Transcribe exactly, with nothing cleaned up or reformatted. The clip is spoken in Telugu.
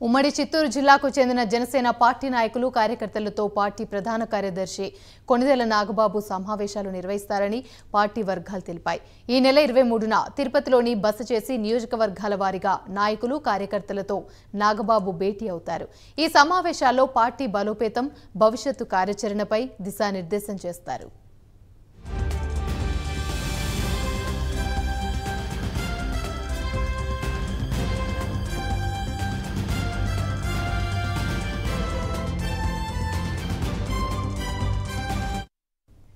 ఉమ్మడి చిత్తూరు జిల్లాకు చెందిన జనసేన పార్టీ నాయకులు కార్యకర్తలతో పార్టీ ప్రధాన కార్యదర్శి కొణిదెల నాగబాబు సమావేశాలు నిర్వహిస్తారని పార్టీ వర్గాలు తెలిపాయి। ఈ నెల ఇరవై మూడున తిరుపతిలోని బస చేసి నియోజకవర్గాల వారీగా నాయకులు కార్యకర్తలతో నాగబాబు భేటీ అవుతారు। ఈ సమావేశాల్లో పార్టీ బలోపేతం, భవిష్యత్తు కార్యాచరణపై దిశానిర్దేశం చేస్తారు।